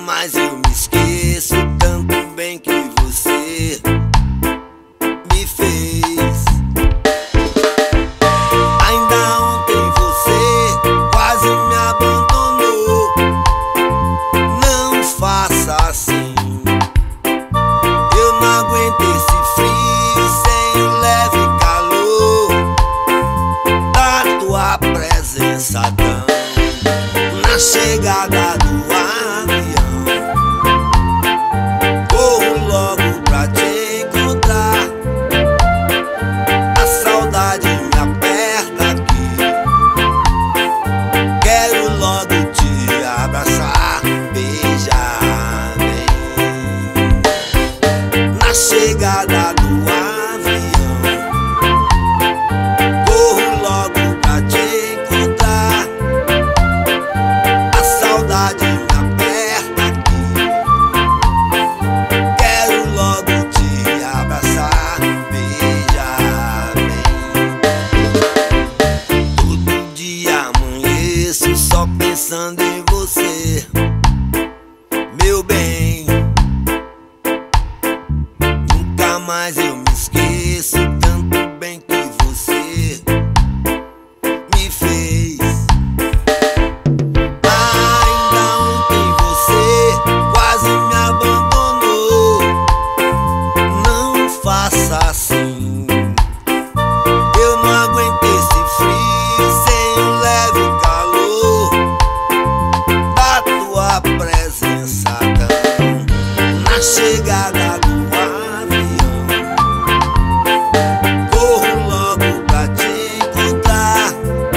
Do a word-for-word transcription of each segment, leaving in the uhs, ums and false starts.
mais eu me esqueço tanto bem que você me fez. Ainda ontem você quase me abandonou. Não faça assim, eu não aguento esse frio sem o leve calor da tua presença tão. Na chegada do avião, corro logo pra te encontrar. A saudade me aperta aqui, quero logo te abraçar, beijar bem. Na chegada do avião, corro logo pra te encontrar. A saudade me aperta aqui, quero logo te abraçar, beijar bem. Todo dia amanheço só pensando em você, meu bem. Nunca mais eu me esqueço tanto bem que você me fez. Ainda ontem você quase me abandonou. Não faça assim, eu não aguento esse frio sem o leve calor da tua presença tão. Na chegada do avião, corro logo pra te encontrar.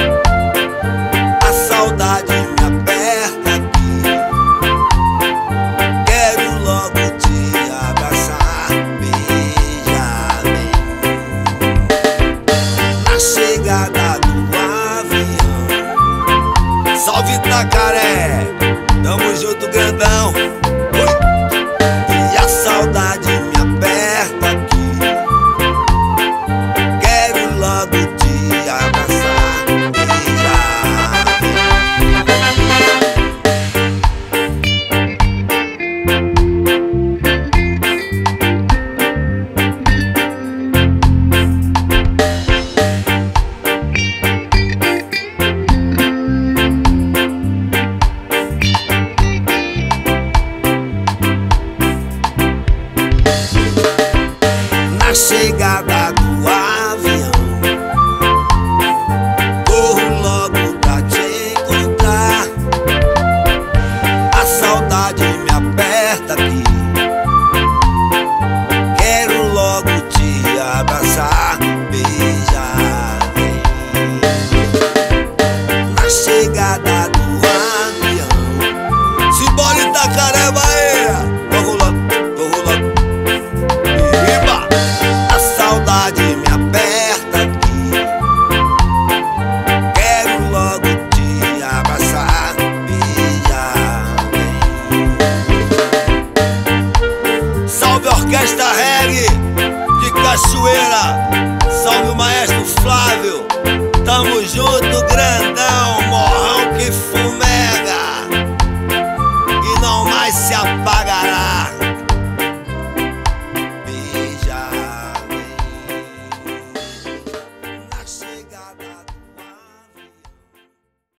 A saudade me aperta aqui, quero logo te abraçar, beijar bem. Na chegada do avião, salve Itacaré, tamo junto grandão. Oi. E a saudade me aperta aqui, quero logo te abraçar, beijar bem. Na chegada do avião, corro logo pra te encontrar. A saudade me aperta aqui, quero logo te abraçar, beijar bem. Na chegada do avião, simbora Itacaré, Bahia. Tô rolando, tô rolando. Iba! A saudade me aperta aqui, quero logo te abraçar, beijar bem. Salve a orquestra reggae de Cachoeira,